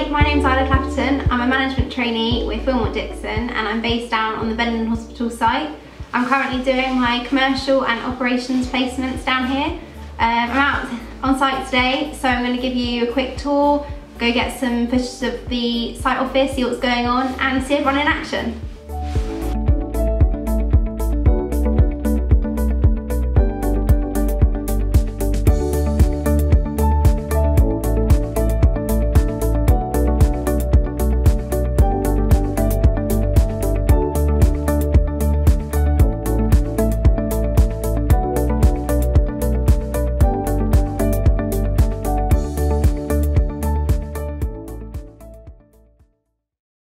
Hi, my name's Isla Clapperton. I'm a management trainee with Willmott Dixon and I'm based down on the Bendon Hospital site. I'm currently doing my commercial and operations placements down here. I'm out on site today, so I'm going to give you a quick tour, go get some pictures of the site office, see what's going on and see everyone in action.